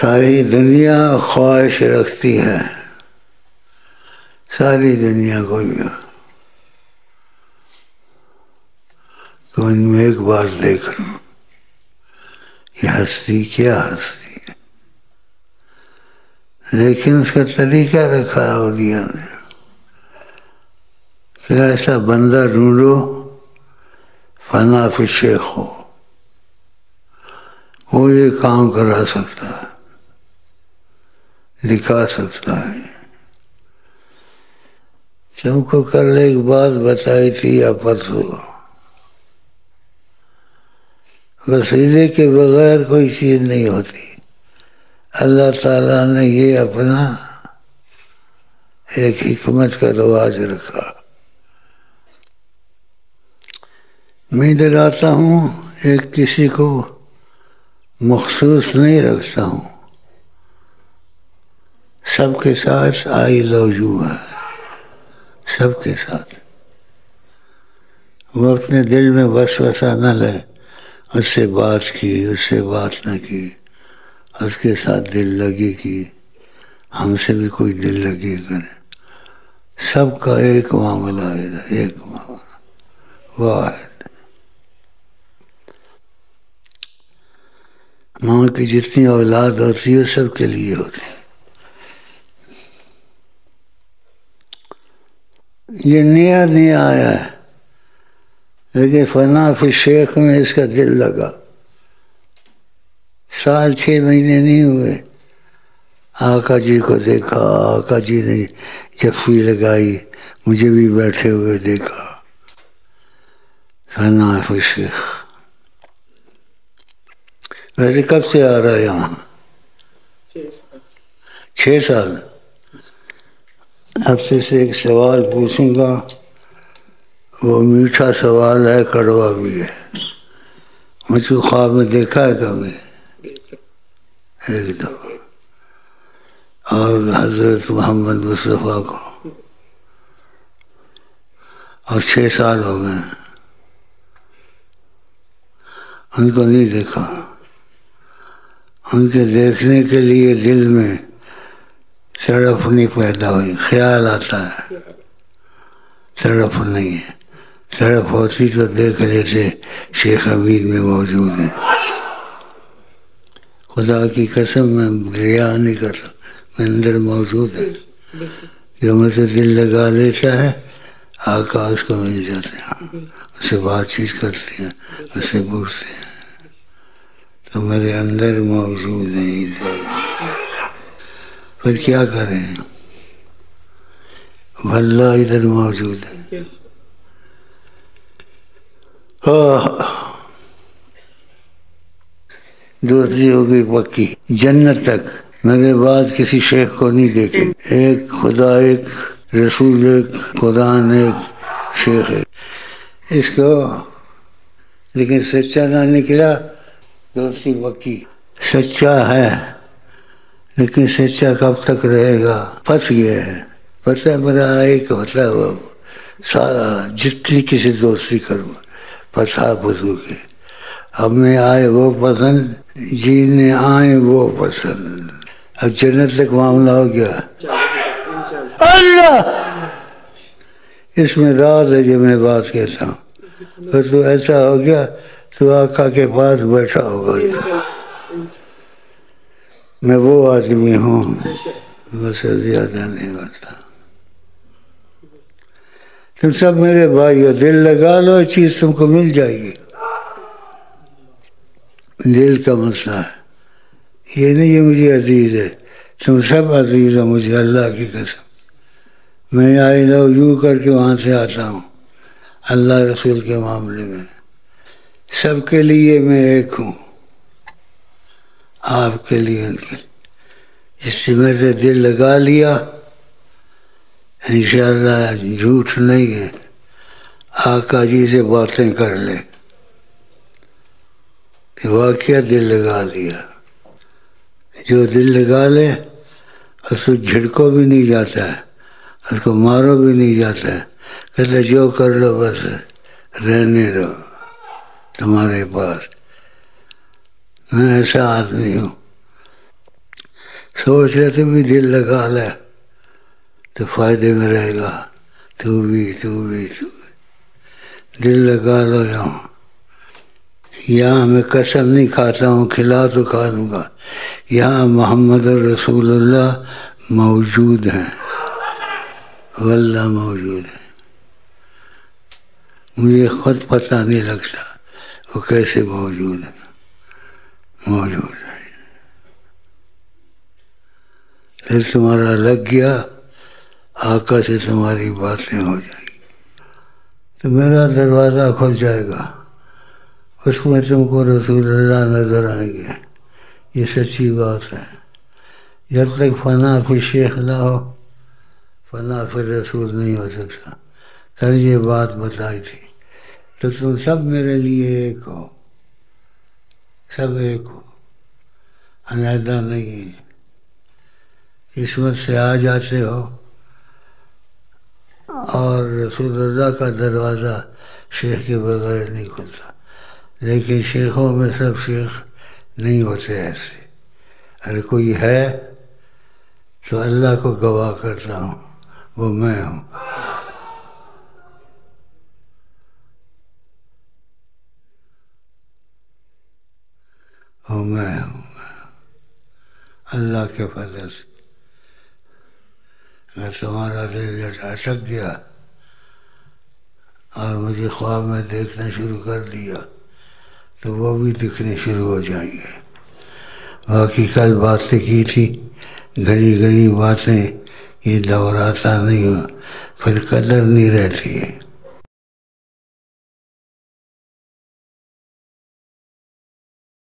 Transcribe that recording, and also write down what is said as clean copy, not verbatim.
ساری دنیا خواہش رکھتی ہے، ساری دنیا کو تو ان میں ایک بات دیکھ لوں، یہ ہستی کیا ہستی ہے، لیکن اس کا طریقہ رکھا ہے اولیاء نے کہ ایسا بندہ ڈھونڈو فنا فی شیخ ہو، وہ یہ کام کرا سکتا ہے، دکھا سکتا ہے۔ تم کو کل ایک بات بتائی تھی یا پرسوں، وسیلے کے بغیر کوئی چیز نہیں ہوتی۔ اللہ تعالیٰ نے یہ اپنا ایک حکمت کا رواج رکھا۔ میں دلاتا ہوں، ایک کسی کو مخصوص نہیں رکھتا ہوں، سب کے ساتھ آئی لو یو ہے، سب کے ساتھ۔ وہ اپنے دل میں وسوسہ نہ لے، اس سے بات کی، اس سے بات نہ کی، اس کے ساتھ دل لگی کی، ہم سے بھی کوئی دل لگی کرے۔ سب کا ایک معاملہ ہے، ایک معاملہ واحد۔ ماں کی جتنی اولاد ہوتی ہے سب کے لیے ہوتی ہے۔ یہ نیا نیا آیا ہے، لیکن فنا فی شیخ میں اس کا دل لگا۔ سال 6 مہینے نہیں ہوئے، آقا جی کو دیکھا، آقا جی نے جفی لگائی، مجھے بھی بیٹھے ہوئے دیکھا۔ فنا فی شیخ۔ ویسے کب سے آ رہا ہے یہاں؟ 6 سال۔ اب سے ایک سوال پوچھوں گا، وہ میٹھا سوال ہے، کڑوا بھی ہے۔ مجھ کو خواب میں دیکھا ہے کبھی؟ ایک دفعہ۔ اور حضرت محمد مصطفیٰ کو، اور 6 سال ہو گئے ہیں، ان کو نہیں دیکھا۔ ان کے دیکھنے کے لیے دل میں تڑپ نہیں پیدا ہوئی، خیال آتا ہے، تڑپ نہیں ہے۔ تڑپ ہوتی تو دیکھ لیتے شیخ امین میں موجود ہیں۔ خدا کی قسم میں ریا نہیں کرتا، میں اندر موجود ہے۔ جو مجھ سے دل لگا لیتا ہے، آقا اس کو مل جاتے ہیں، اس سے بات چیت کرتے ہیں، اس سے پوچھتے ہیں، تو میرے اندر موجود نہیں تھے۔ پھر کیا کریں؟ واللہ ادھر موجود ہے۔ دوسری ہوگی پکی، جنت تک میرے بعد کسی شیخ کو نہیں دیکھے۔ ایک خدا، ایک رسول، ایک قرآن، ایک شیخ ہے اس کو، لیکن سچا نہ نکلا۔ دوسری پکی، سچا ہے لیکن سچا کب تک رہے گا؟ پھنس گیا ہے۔ پتہ ہے میرا ایک ہوتا ہے، وہ سارا جتنی کسی دوستی کروں پتہ بزرگ کے، ہمیں آئے وہ پسند، جینے آئے وہ پسند۔ اب جنت تک معاملہ ہو گیا۔ اللہ اس میں راز ہے جو میں بات کہتا ہوں۔ پھر تو ایسا ہو گیا تو آقا کے پاس بیٹھا ہوگا۔ میں وہ آدمی ہوں، بس زیادہ نہیں ہوتا۔ تم سب میرے بھائی ہو، دل لگا لو، چیز تم کو مل جائے گی۔ دل کا مسئلہ ہے، یہ نہیں یہ مجھے عزیز ہے، تم سب عزیز ہو مجھے، اللہ کی قسم۔ میں آئی لو یوں کر کے وہاں سے آتا ہوں، اللہ رسول کے معاملے میں سب کے لیے میں ایک ہوں، آپ کے لیے، ان کے لیے۔ جس سے میرے دل لگا لیا، انشاءاللہ جھوٹ نہیں ہے، آقا جی سے باتیں کر لے کہ واقعہ دل لگا لیا۔ جو دل لگا لے اس کو جھڑکو بھی نہیں جاتا ہے، اس کو مارو بھی نہیں جاتا ہے، کہتے جو کر لو بس رہنے دو تمہارے پاس۔ میں ایسا آدمی ہوں۔ سوچ رہے تھے بھی دل لگا لے تو فائدے میں رہے گا، تو بھی دل لگا لو یہاں میں قسم نہیں کھاتا ہوں، کھلا تو کھا دوں گا، یہاں محمد رسول اللہ موجود ہیں، واللہ موجود ہیں، مجھے خود پتہ نہیں لگتا وہ کیسے موجود ہے، موجود ہے۔ دل تمہارا لگ گیا، آقا سے تمہاری باتیں ہو جائیں گی تو میرا دروازہ کھل جائے گا، اس میں تم کو رسول اللہ نظر آئیں گے، یہ سچی بات ہے۔ جب تک فنا پہ شیخ نہ ہو، فنا پہ رسول نہیں ہو سکتا۔ کل یہ بات بتائی تھی، تو تم سب میرے لیے ایک ہو، سب ایک ہو، علیحدہ نہیں ہے۔ قسمت سے آ جاتے ہو، اور رسول اللہ کا دروازہ شیخ کے بغیر نہیں کھلتا، لیکن شیخوں میں سب شیخ نہیں ہوتے ایسے، اگر کوئی ہے تو اللہ کو گواہ کرتا ہوں وہ میں ہوں۔ وہ میں ہوں، اللہ کے فضل سے۔ اگر تمہارا دل اٹک گیا اور مجھے خواب میں دیکھنا شروع کر دیا تو وہ بھی دکھنے شروع ہو جائیں گے۔ باقی کل باتیں کی تھی، گھڑی گھڑی باتیں، یہ دور آتا نہیں ہو، پھر قدر نہیں رہتی ہے۔